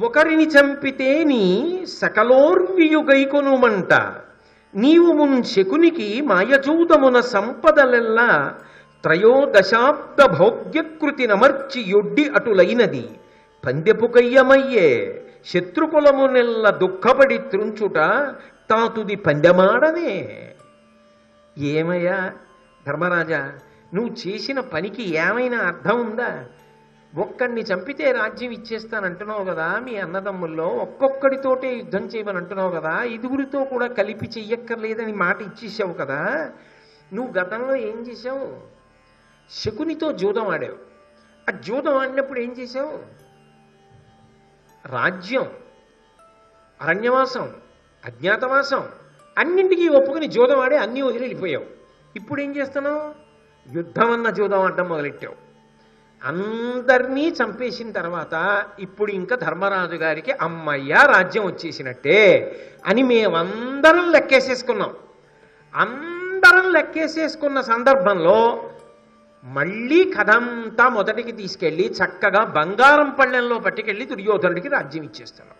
ఒకరిని చంపితేని సకలోర్వియుగైకొనుమంట నీవు మున్ శకునికి మాయచూతమున సంపదలెల్లా త్రయోదశాబ్ద భోగ్యకృతి నమర్చి యొడ్డి అటులైనది పందెపు కయ్యమయ్యే శత్రుకులమునెల్ల దుఃఖపడి త్రుంచుట తాతుది పందెమాడనే. ఏమయ్యా ధర్మరాజా, నువ్వు చేసిన పనికి ఏమైనా అర్థం ఉందా? ఒక్కడిని చంపితే రాజ్యం ఇచ్చేస్తానంటున్నావు కదా, మీ అన్నదమ్ముల్లో ఒక్కొక్కడితోటే యుద్ధం చేయమని అంటున్నావు కదా, ఇదుగురితో కూడా కలిపి చెయ్యక్కర్లేదని మాట ఇచ్చేసావు కదా. నువ్వు గతంలో ఏం చేసావు? శకునితో జూదం ఆడావు. ఆ జూదం ఆడినప్పుడు ఏం చేసావు? రాజ్యం, అరణ్యవాసం, అజ్ఞాతవాసం అన్నింటికీ ఒప్పుకుని జూదం ఆడి అన్నీ వదిలి వెళ్ళిపోయావు. ఇప్పుడు ఏం చేస్తున్నావు? యుద్ధం అన్న జూదం ఆడడం మొదలెట్టావు. అందరినీ చంపేసిన తర్వాత ఇప్పుడు ఇంకా ధర్మరాజు గారికి అమ్మయ్య రాజ్యం వచ్చేసినట్టే అని మేమందరం లెక్కేసేసుకున్నాం. అందరం లెక్కేసేసుకున్న సందర్భంలో మళ్ళీ కథంతా మొదటికి తీసుకెళ్ళి చక్కగా బంగారం పళ్ళెంలో పట్టుకెళ్ళి దుర్యోధనుడికి రాజ్యం ఇచ్చేస్తున్నాం.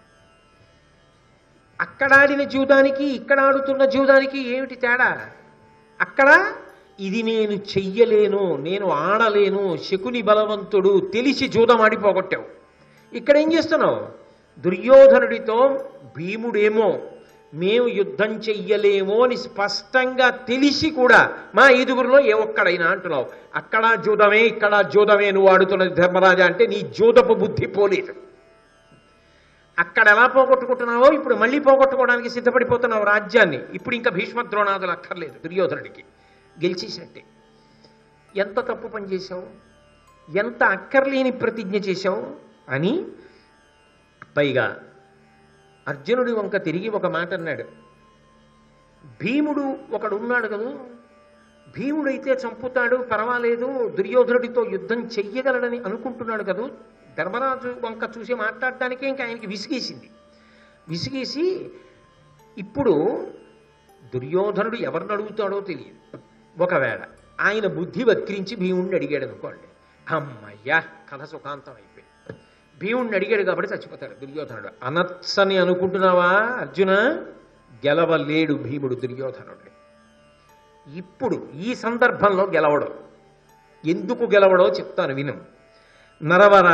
అక్కడ ఆడిన జూదానికి ఇక్కడ ఆడుతున్న జూదానికి ఏమిటి తేడా? అక్కడ ఇది నేను చెయ్యలేను, నేను ఆడలేను, శకుని బలవంతుడు తెలిసి జూదం ఆడిపోగొట్టావు. ఇక్కడ ఏం చేస్తున్నావు? దుర్యోధనుడితో భీముడేమో మేము యుద్ధం చెయ్యలేమో అని స్పష్టంగా తెలిసి కూడా మా ఐదుగురిలో ఏ ఒక్కడైనా అంటున్నావు. అక్కడ జూదమే ఇక్కడ జూదమే నువ్వు ఆడుతున్నది ధర్మరాజా అంటే నీ జూదపు బుద్ధి పోలేదు. అక్కడ ఎలా పోగొట్టుకుంటున్నావో ఇప్పుడు మళ్ళీ పోగొట్టుకోవడానికి సిద్ధపడిపోతున్నావు రాజ్యాన్ని. ఇప్పుడు ఇంకా భీష్మ ద్రోణాదులు అక్కర్లేదు, దుర్యోధనుడికి గెలిచేసినట్టే. ఎంత తప్పు పని చేశావు, ఎంత అక్కర్లేని ప్రతిజ్ఞ చేశావు అని. పైగా అర్జునుడి వంక తిరిగి ఒక మాట అన్నాడు. భీముడు ఒకడు ఉన్నాడు కదా, భీముడైతే చంపుతాడు పర్వాలేదు, దుర్యోధనుడితో యుద్ధం చెయ్యగలడని అనుకుంటున్నాడు కదా. ధర్మరాజు వంక చూసి మాట్లాడటానికే ఇంకా ఆయనకి విసిగేసి ఇప్పుడు దుర్యోధనుడు ఎవరిని అడుగుతాడో తెలియదు. ఒకవేళ ఆయన బుద్ధి వక్రించి భీముడిని అడిగాడు అనుకోండి, అమ్మయ్యా కథ సుఖాంతం అయిపోయింది. భీముడిని అడిగాడు కాబట్టి చచ్చిపోతాడు దుర్యోధనుడు. అనత్సని అనుకుంటున్నావా అర్జున? గెలవలేడు భీముడు దుర్యోధనుడిని. ఇప్పుడు ఈ సందర్భంలో గెలవడం. ఎందుకు గెలవడో చెప్తాను విను. నరవర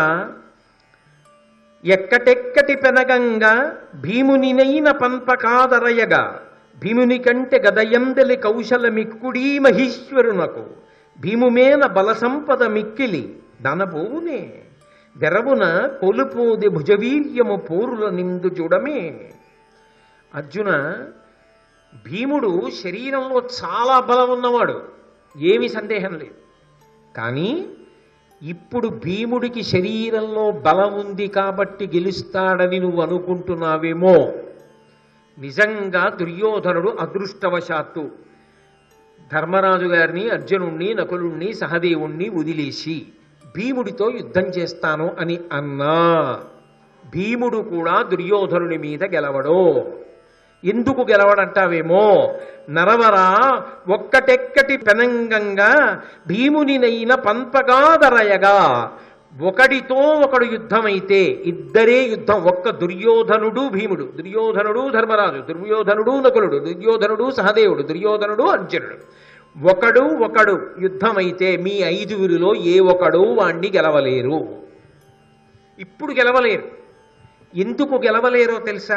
ఎక్కటెక్కటి పెనగంగా భీమునినైన పంపకాదరయగా భీముని కంటే గదయందలి కౌశల మిక్కుడీ మహీశ్వరునకు భీముమేన బలసంపద మిక్కిలి దనబోవునే వెరవున కొలుపోది భుజవీర్యము పోరుల నిందు చూడమే. అర్జున, భీముడు శరీరంలో చాలా బలం ఉన్నవాడు, ఏమీ సందేహం లేదు. కానీ ఇప్పుడు భీముడికి శరీరంలో బలం ఉంది కాబట్టి గెలుస్తాడని నువ్వు అనుకుంటున్నావేమో. నిజంగా దుర్యోధనుడు అదృష్టవశాత్తు ధర్మరాజు గారిని, అర్జునుణ్ణి, నకులుణ్ణి, సహదేవుణ్ణి వదిలేసి భీముడితో యుద్ధం చేస్తాను అని అన్నా భీముడు కూడా దుర్యోధనుడి మీద గెలవడు. ఎందుకు గెలవడంటావేమో. నరవరా ఒక్కటెక్కటి పెనంగంగా భీమునినైన పంపగాదరయగా ఒకడితో ఒకడు యుద్ధమైతే ఇద్దరే యుద్ధం. ఒక్క దుర్యోధనుడు భీముడు, దుర్యోధనుడు ధర్మరాజు, దుర్యోధనుడు నకులుడు, దుర్యోధనుడు సహదేవుడు, దుర్యోధనుడు అర్జునుడు, ఒకడు యుద్ధమైతే మీ ఐదుగురిలో ఏ ఒకడు వాణ్ణి గెలవలేరు. ఇప్పుడు గెలవలేరు. ఎందుకు గెలవలేరో తెలుసా?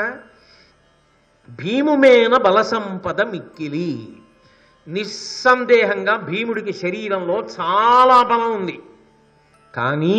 భీముమేన బలసంపద మిక్కిలి. నిస్సందేహంగా భీముడికి శరీరంలో చాలా బలం ఉంది. కానీ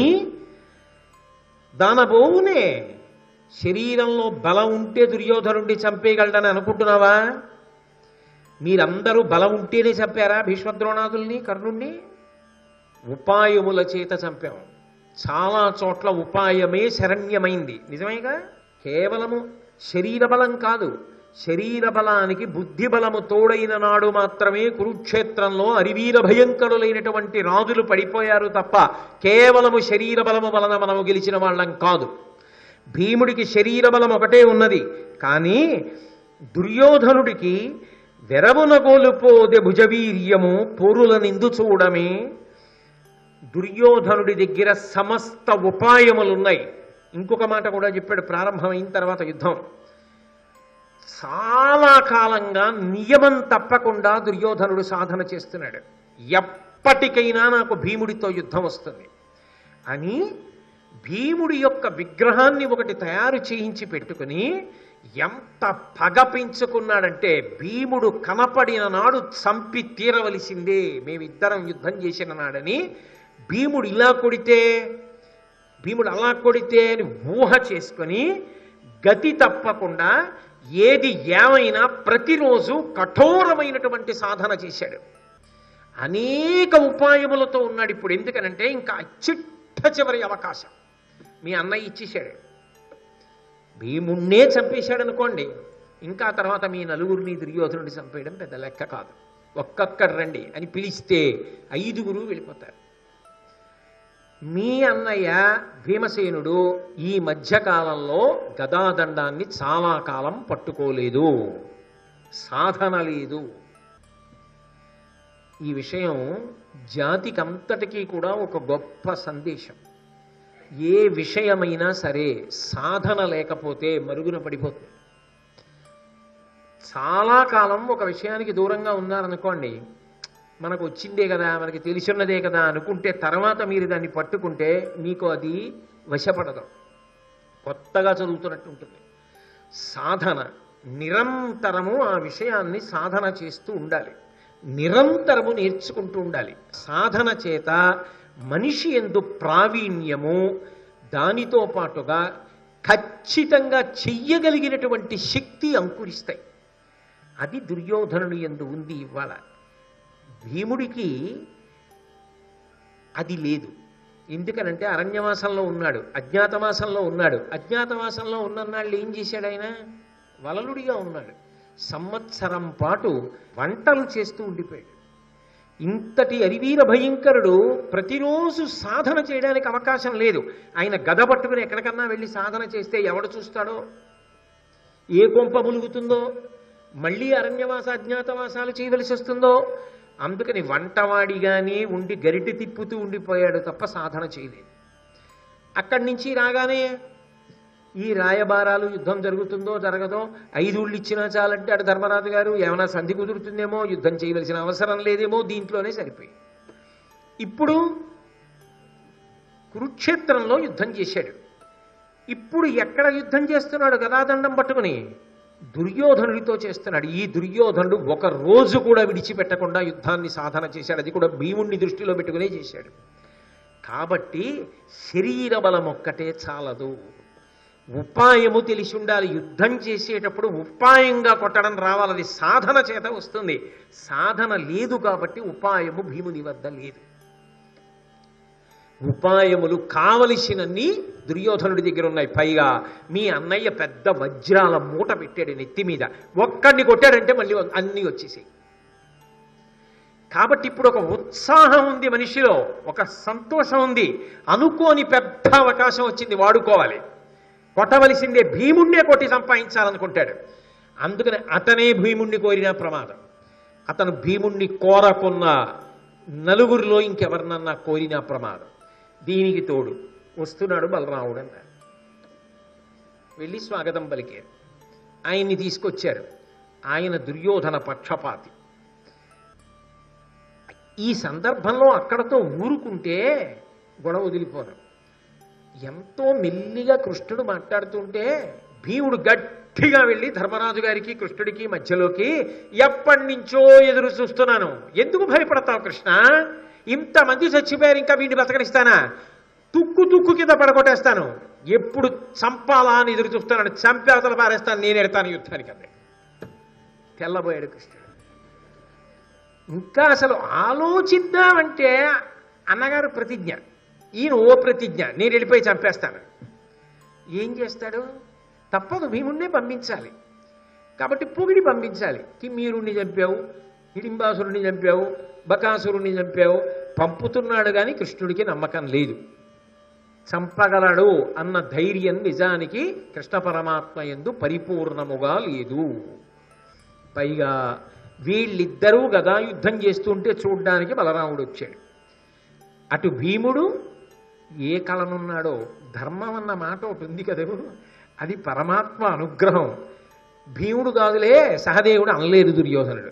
దానబోవునే శరీరంలో బలం ఉంటే దుర్యోధనుడిని చంపేయగలడని అనుకుంటున్నావా? మీరందరూ బలం ఉంటేనే చంపారా భీష్మద్రోణాదుల్ని, కర్ణుణ్ణి? ఉపాయముల చేత చంపాం. చాలా చోట్ల ఉపాయమే శరణ్యమైంది. నిజమేగా? కేవలము శరీర బలం కాదు, శరీర బలానికి బుద్ధి బలము తోడైన నాడు మాత్రమే కురుక్షేత్రంలో అరివీర భయంకరులైనటువంటి రాజులు పడిపోయారు తప్ప కేవలము శరీర బలము వలన మనము గెలిచిన వాళ్ళం కాదు. భీముడికి శరీర బలం ఒకటే ఉన్నది. కానీ దుర్యోధనుడికి వెరవున గోలుపోదె భుజవీర్యము పోరుల నిందు చూడమే. దుర్యోధనుడి దగ్గర సమస్త ఉపాయములున్నాయి. ఇంకొక మాట కూడా చెప్పాడు ప్రారంభమైన తర్వాత యుద్ధం. చాలా కాలంగా నియమం తప్పకుండా దుర్యోధనుడు సాధన చేస్తున్నాడు. ఎప్పటికైనా నాకు భీముడితో యుద్ధం వస్తుంది అని భీముడి యొక్క విగ్రహాన్ని ఒకటి తయారు చేయించి పెట్టుకుని ఎంత పగ పెంచుకున్నాడంటే, భీముడు కనపడిన నాడు చంపి తీరవలసిందే, మేమిద్దరం యుద్ధం చేసిన నాడని. భీముడు ఇలా కొడితే, భీముడు అలా కొడితే అని ఊహ చేసుకొని గతి తప్పకుండా ఏది ఏమైనా ప్రతిరోజు కఠోరమైనటువంటి సాధన చేశాడు. అనేక ఉపాయములతో ఉన్నాడు ఇప్పుడు. ఎందుకనంటే ఇంకా చిట్ట చివరి అవకాశం మీ అన్నయ్య ఇచ్చేశాడు. భీముణ్ణే చంపేశాడు అనుకోండి, ఇంకా తర్వాత మీ నలుగురిని దుర్యోధనుడి చంపేయడం పెద్ద లెక్క కాదు. ఒక్కొక్కడు రండి అని పిలిస్తే 5గురు వెళ్ళిపోతారు. మీ అన్నయ్య భీమసేనుడు ఈ మధ్యకాలంలో గదాదండాన్ని చాలా కాలం పట్టుకోలేదు, సాధన లేదు. ఈ విషయం జాతికంతటికీ కూడా ఒక గొప్ప సందేశం. ఏ విషయమైనా సరే సాధన లేకపోతే మరుగున పడిపోతుంది. చాలా కాలం ఒక విషయానికి దూరంగా ఉన్నారనుకోండి, మనకు వచ్చిందే కదా, మనకి తెలిసిన్నదే కదా అనుకుంటే తర్వాత మీరు దాన్ని పట్టుకుంటే మీకు అది వశపడదు, కొత్తగా చదువుతున్నట్టు ఉంటుంది. సాధన నిరంతరము ఆ విషయాన్ని సాధన చేస్తూ ఉండాలి, నిరంతరము నేర్చుకుంటూ ఉండాలి. సాధన చేత మనిషి యందు ప్రావీణ్యము, దానితో పాటుగా ఖచ్చితంగా చెయ్యగలిగినటువంటి శక్తి అంకురిస్తాయి. అది దుర్యోధనుని యందు ఉంది ఇవాళ. భీముడికి అది లేదు. ఎందుకనంటే అరణ్యవాసంలో ఉన్నాడు, అజ్ఞాతవాసంలో ఉన్నాడు. అజ్ఞాతవాసంలో ఉన్ననాళ్ళు ఏం చేశాడు ఆయన? వలలుడిగా ఉన్నాడు. సంవత్సరం పాటు వంటలు చేస్తూ ఉండిపోయాడు. ఇంతటి అరివీర భయంకరుడు ప్రతిరోజు సాధన చేయడానికి అవకాశం లేదు. ఆయన గద పట్టుకుని ఎక్కడికన్నా వెళ్ళి సాధన చేస్తే ఎవడు చూస్తాడో, ఏ కొంప ములుగుతుందో, మళ్ళీ అరణ్యవాస అజ్ఞాతవాసాలు చేయవలసి వస్తుందో. అందుకని వంటవాడిగానే ఉండి గరిటె తిప్పుతూ ఉండిపోయాడు తప్ప సాధన చేయలేదు. అక్కడి నుంచి రాగానే ఈ రాయబారాలు, యుద్ధం జరుగుతుందో జరగదో, 5 ఊళ్ళు ఇచ్చినా చాలంటే అటు ధర్మరాజు గారు ఏమైనా సంధి కుదురుతుందేమో, యుద్ధం చేయవలసిన అవసరం లేదేమో, దీంట్లోనే సరిపోయి ఇప్పుడు కురుక్షేత్రంలో యుద్ధం చేశాడు. ఇప్పుడు ఎక్కడ యుద్ధం చేస్తున్నాడు? గదాదండం పట్టుకుని దుర్యోధనుడితో చేస్తున్నాడు. ఈ దుర్యోధనుడు ఒక రోజు కూడా విడిచిపెట్టకుండా యుద్ధాన్ని సాధన చేశాడు. అది కూడా భీముణ్ణి దృష్టిలో పెట్టుకునే చేశాడు. కాబట్టి శరీర బలం ఒక్కటే చాలదు, ఉపాయము తెలిసి ఉండాలి. యుద్ధం చేసేటప్పుడు ఉపాయంగా కొట్టడం రావాలి, అది సాధన చేత వస్తుంది. సాధన లేదు కాబట్టి ఉపాయము భీముని వద్ద లేదు. ఉపాయములు కావలసినన్ని దుర్యోధనుడి దగ్గర ఉన్నాయి. పైగా మీ అన్నయ్య పెద్ద వజ్రాల మూట పెట్టాడు నెత్తి మీద, ఒక్కడిని కొట్టాడంటే మళ్ళీ అన్నీ వచ్చేసాయి. కాబట్టి ఇప్పుడు ఒక ఉత్సాహం ఉంది మనిషిలో, ఒక సంతోషం ఉంది. అనుకోని పెద్ద అవకాశం వచ్చింది, వాడుకోవాలి. కొట్టవలసిందే, భీముణ్ణే కొట్టి సంపాదించాలనుకుంటాడు. అందుకని అతనే భీముణ్ణి కోరినా ప్రమాదం. అతను భీముణ్ణి కోరకున్న నలుగురిలో ఇంకెవరినన్నా కోరినా ప్రమాదం. దీనికి తోడు వస్తున్నాడు బలరాముడు అన్నారు. వెళ్ళి స్వాగతం పలికారు. ఆయన్ని తీసుకొచ్చారు. ఆయన దుర్యోధన పక్షపాతి. ఈ సందర్భంలో అక్కడతో ఊరుకుంటే గొడవ వదిలిపోరు. ఎంతో మెల్లిగా కృష్ణుడు మాట్లాడుతుంటే భీముడు గట్టిగా వెళ్ళి ధర్మరాజు గారికి కృష్ణుడికి మధ్యలోకి, ఎప్పటి నుంచో ఎదురు చూస్తున్నాను, ఎందుకు భయపడతావు కృష్ణ? ఇంతమంది చచ్చిపోయారు, ఇంకా వీడిని బతకనిస్తానా? తుక్కు తుక్కు కింద పడగొట్టేస్తాను, ఎప్పుడు చంపాలా అని ఎదురు చూస్తున్నాను, చంపి అవతల పారేస్తాను, నేను ఎడతాను యుద్ధానికి అన్నాడు. తెల్లబోయాడు కృష్ణుడు. ఇంకా అసలు ఆలోచిద్దామంటే అన్నగారు ప్రతిజ్ఞ, ఈయన ఓ ప్రతిజ్ఞ, నేను వెళ్ళిపోయి చంపేస్తాను. ఏం చేస్తాడు? తప్పదు, భీముణ్ణే పంపించాలి. కాబట్టి పొగిడి పంపించాలి. కిమ్మీరుణ్ణి చంపావు, హిడింబాసురుణ్ణి చంపావు, బకాసురుణ్ణి చంపావు, పంపుతున్నాడు కానీ కృష్ణుడికి నమ్మకం లేదు. చంపగలడు అన్న ధైర్యం నిజానికి కృష్ణ పరమాత్మ యందు పరిపూర్ణముగా లేదు. పైగా వీళ్ళిద్దరూ గదా యుద్ధం చేస్తుంటే చూడ్డానికి బలరాముడు వచ్చాడు. అటు భీముడు ఏ కలనున్నాడో, ధర్మం అన్న మాట ఒకటి ఉంది కదూ, అది పరమాత్మ అనుగ్రహం. భీముడు కాదులే సహదేవుడు అనలేదు దుర్యోధనుడు.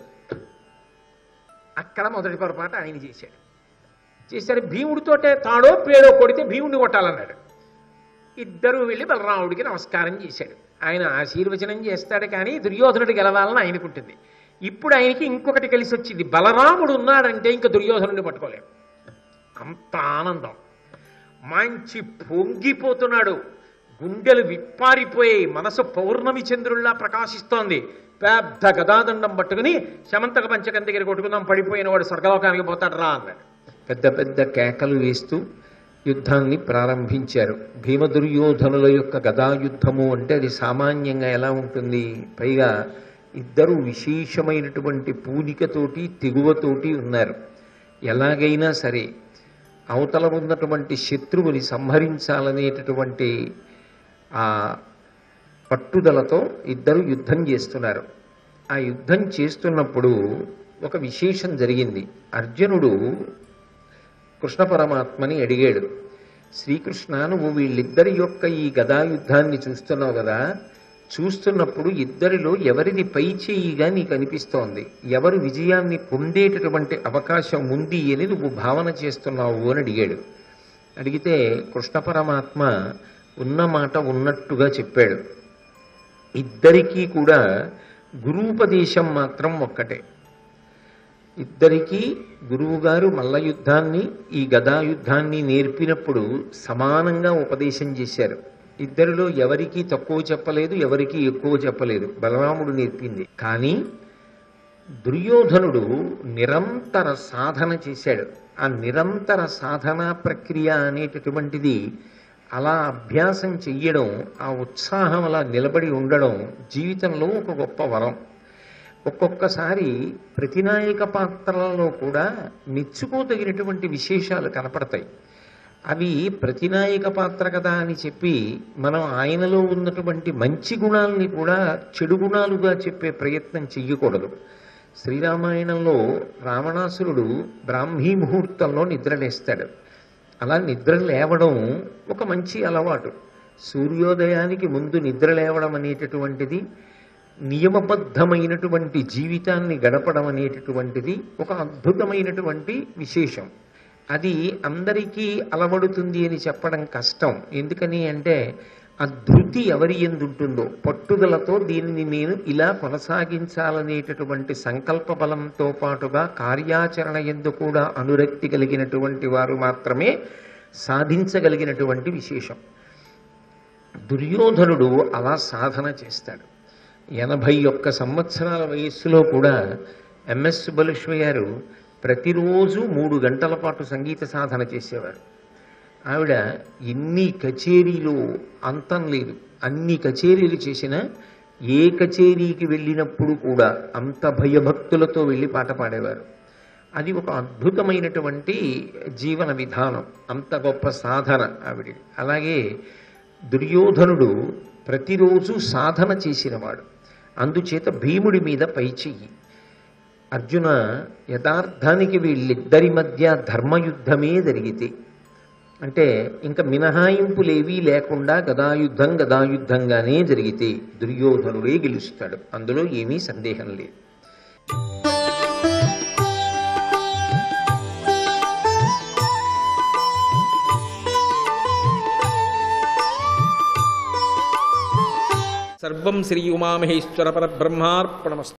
అక్కడ మొదటి పొరపాటు ఆయన చేశాడు. భీముడితోటే తాడో పేడో కొడితే భీముడిని కొట్టాలన్నాడు. ఇద్దరూ వెళ్ళి బలరాముడికి నమస్కారం చేశాడు. ఆయన ఆశీర్వచనం చేస్తాడు, కానీ దుర్యోధనుడు గెలవాలని ఆయనకుంటుంది. ఇప్పుడు ఆయనకి ఇంకొకటి కలిసి వచ్చింది. బలరాముడు ఉన్నాడంటే ఇంకా దుర్యోధనుడిని పట్టుకోలేము. అంత ఆనందం, మంచి పొంగిపోతున్నాడు, గుండెలు విప్పారిపోయాయి, మనసు పౌర్ణమి చంద్రుల్లా ప్రకాశిస్తోంది. పెద్ద గదాదండం పట్టుకుని శమంతక పంచకం దగ్గర కొట్టుకుందాం, పడిపోయిన వాడు స్వర్గలోకానికి పోతాడు రా అన్నాడు. పెద్ద పెద్ద కేకలు వేస్తూ యుద్ధాన్ని ప్రారంభించారు. భీమదుర్యోధనుల యొక్క గదాయుద్ధము అంటే అది సామాన్యంగా ఎలా ఉంటుంది? పైగా ఇద్దరు విశేషమైనటువంటి పూనికతోటి తెగువతోటి ఉన్నారు. ఎలాగైనా సరే అవతల ఉన్నటువంటి శత్రువుని సంహరించాలనేటటువంటి ఆ పట్టుదలతో ఇద్దరు యుద్ధం చేస్తున్నారు. ఆ యుద్ధం చేస్తున్నప్పుడు ఒక విశేషం జరిగింది. అర్జునుడు కృష్ణ పరమాత్మని అడిగాడు, శ్రీకృష్ణ, నువ్వు వీళ్ళిద్దరి యొక్క ఈ గదాయుద్ధాన్ని చూస్తున్నావు కదా, చూస్తున్నప్పుడు ఇద్దరిలో ఎవరిది పై చేయిగా నీకు అనిపిస్తోంది, ఎవరు విజయాన్ని పొందేటటువంటి అవకాశం ఉంది అని నువ్వు భావన చేస్తున్నావు అని అడిగాడు. అడిగితే కృష్ణ పరమాత్మ ఉన్న మాట ఉన్నట్టుగా చెప్పాడు. ఇద్దరికీ కూడా గురూపదేశం మాత్రం ఒక్కటే. ఇద్దరికీ గురువుగారు మల్ల యుద్ధాన్ని ఈ గదాయుద్ధాన్ని నేర్పినప్పుడు సమానంగా ఉపదేశం చేశారు. ఇద్దరిలో ఎవరికీ తక్కువ చెప్పలేదు, ఎవరికీ ఎక్కువ చెప్పలేదు. బలరాముడు నేర్పింది. కానీ దుర్యోధనుడు నిరంతర సాధన చేశాడు. ఆ నిరంతర సాధనా ప్రక్రియ అనేటటువంటిది అలా అభ్యాసం చెయ్యడం, ఆ ఉత్సాహం అలా నిలబడి ఉండడం జీవితంలో ఒక గొప్ప వరం. ఒక్కొక్కసారి ప్రతినాయక పాత్రలలో కూడా మెచ్చుకోదగినటువంటి విశేషాలు కనపడతాయి. అవి ప్రతినాయక పాత్ర కదా అని చెప్పి మనం ఆయనలో ఉన్నటువంటి మంచి గుణాలని కూడా చెడు గుణాలుగా చెప్పే ప్రయత్నం చెయ్యకూడదు. శ్రీరామాయణంలో రావణాసురుడు బ్రాహ్మీ ముహూర్తంలో నిద్రలేస్తాడు. అలా నిద్ర లేవడం ఒక మంచి అలవాటు. సూర్యోదయానికి ముందు నిద్ర లేవడం అనేటటువంటిది, నియమబద్ధమైనటువంటి జీవితాన్ని గడపడం అనేటటువంటిది ఒక అద్భుతమైనటువంటి విశేషం. అది అందరికీ అలవడుతుంది అని చెప్పడం కష్టం. ఎందుకని అంటే ఆ ధృతి ఎవరి ఎందుంటుందో, పట్టుదలతో దీనిని నేను ఇలా కొనసాగించాలనేటటువంటి సంకల్ప బలంతో పాటుగా కార్యాచరణ ఎందు కూడా అనురక్తి కలిగినటువంటి వారు మాత్రమే సాధించగలిగినటువంటి విశేషం. దుర్యోధనుడు అలా సాధన చేస్తాడు. 81 సంవత్సరాల వయస్సులో కూడా ఎంఎస్ సుబ్బలక్ష్మి గారు ప్రతిరోజు 3 గంటల పాటు సంగీత సాధన చేసేవారు. ఆవిడ ఎన్ని కచేరీలు అంతం లేదు, అన్ని కచేరీలు చేసినా ఏ కచేరీకి వెళ్ళినప్పుడు కూడా అంత భయభక్తులతో వెళ్ళి పాట పాడేవారు. అది ఒక అద్భుతమైనటువంటి జీవన విధానం, అంత గొప్ప సాధన ఆవిడ. అలాగే దుర్యోధనుడు ప్రతిరోజు సాధన చేసినవాడు. అందుచేత భీముడి మీద పైచెయ్యి. అర్జున, యథార్థానికి వీళ్ళిద్దరి మధ్య ధర్మయుద్ధమే జరిగితే, అంటే ఇంకా మినహాయింపులేవీ లేకుండా గదాయుద్ధంగానే జరిగితే దుర్యోధనుడే గెలుస్తాడు. అందులో ఏమీ సందేహం లేదు. సర్వం శ్రీ ఉమామహేశ్వర పరబ్రహ్మార్పణమస్తు.